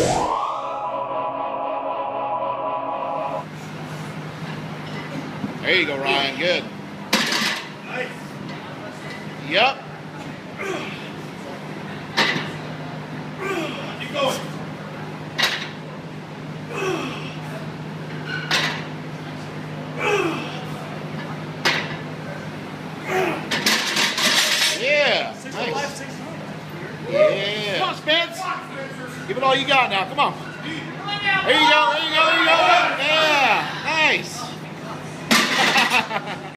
There you go, Ryan. Good. Nice. Yep. Keep going. Yeah. Nice. Yeah. Come on, Spence. Give it all you got now. Come on. There you go. There you go. There you go. Yeah. Nice.